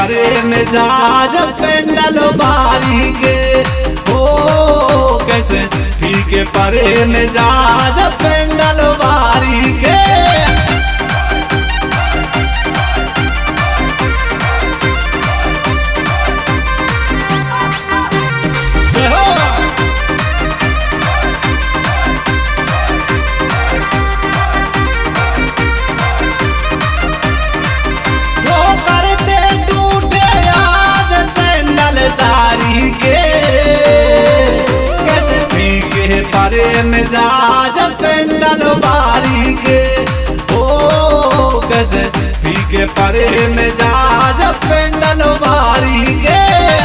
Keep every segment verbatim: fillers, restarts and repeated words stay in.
परे मिजाज पेंडल बारी के। हो कैसे फीके परे मिजाज पेंडल बारी के। परे मिजाज पेंडल बारी के। ओ कैसे फीके परे मिजाज पेंडल बारी के।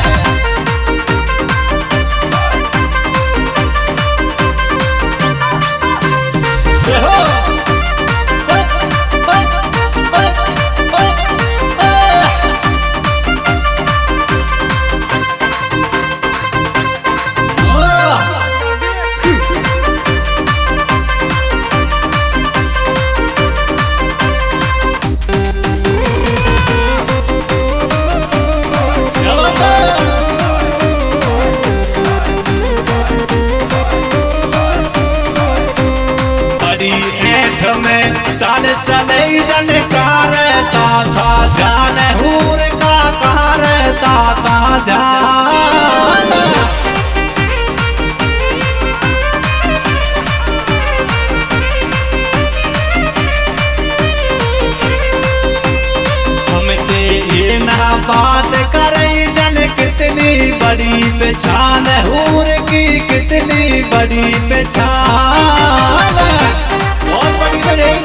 चल चले जनकार ताता ध्यान हूर का कार ताता ध्यान। हम ते ये ना बात करे जन कितनी बड़ी पहचान हूर की कितनी बड़ी पहचान। बहुत बड़ी बड़ी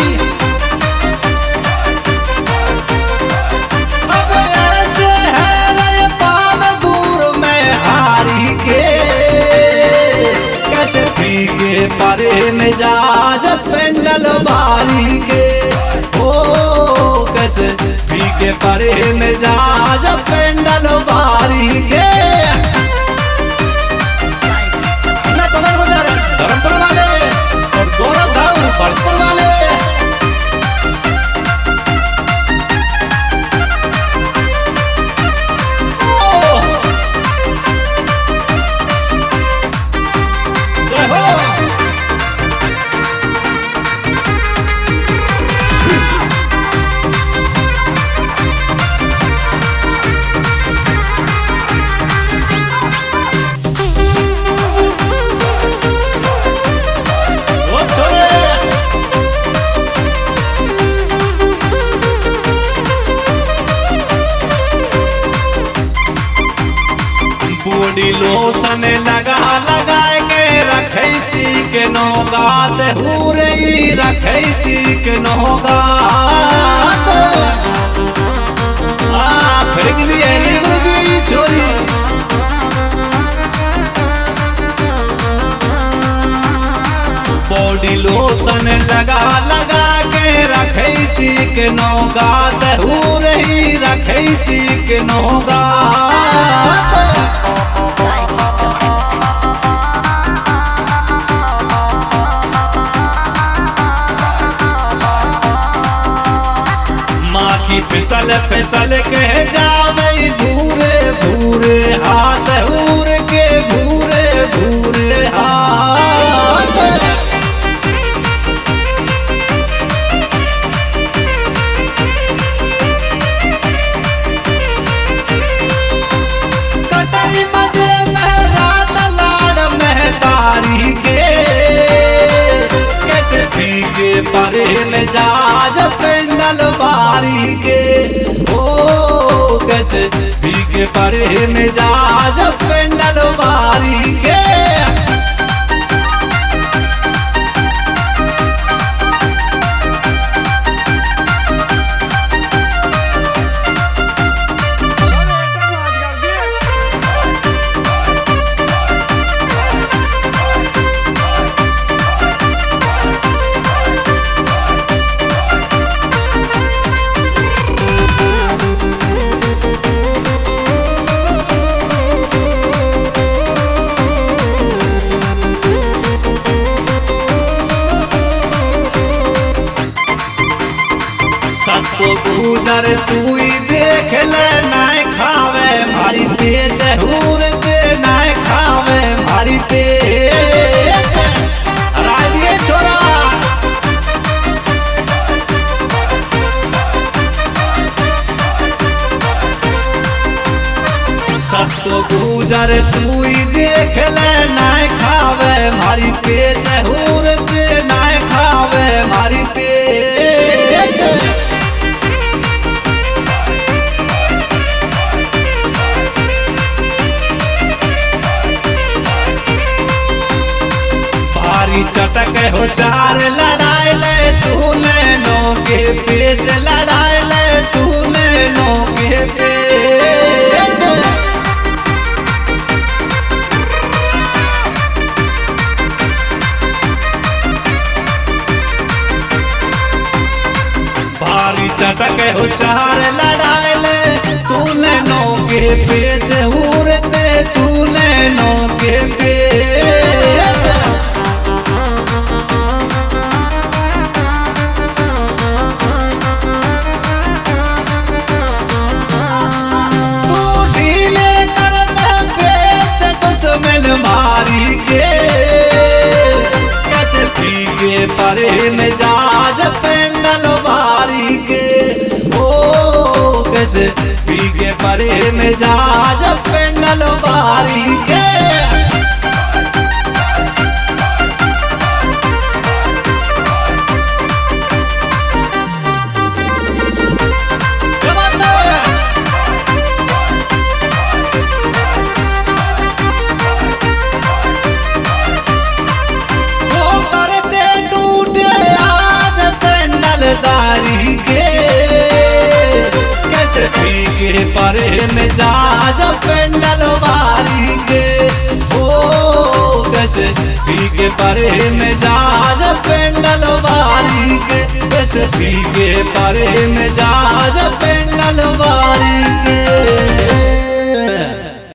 परे मिजाज पेंडल बारी के। ओ कैसे फीके परे मिजाज पेंडल बारी के। धर्मपुर वाले और गौरव धाम बड़पुर वाले। बॉडी लोशन लगा लगा के रखे छी के नौगात पूरे रखे छी के नौगात। आ फेंक दिए गुरुजी छोरी। बॉडी लोशन लगा लगा के रखे छी के नौगात पूरे रखे छी के नौगात। फिसल फिसल के जावे भूरे भूरे हाथ हूर के भूरे भूरे हाथ। कटाई मजे में रात लाड़ महतारी के। कैसे फीके परे मिजाज पेंडल बारी के। ओ कैसे फीके परे मिजाज पेंडल बारी के। गुजर तू ही देख लेना। अरे तू ही देख ले नाय खावे मारी पेच हूर ते नाय खावे मारी पेच। भारी चटक होशियार लड़ाई ले तूने नो के पेच लड़ाई ले तूने नो के पेच। भारी चटक होशियार लड़ाई ले तूने नो के पेच हूर ते तूने नो के पेच। तू ढीले कर दे पेच दुश्मन मारी के कैसे फीके परे मिजाज पेंडल मारी के ओ कैसे फीके परे मिजाज पेंडल मारी के। दारी के कैसे फीके परे मिजाज पेंडल मारी के ओ कैसे फीके परे मिजाज पेंडल मारी के कैसे फीके परे मिजाज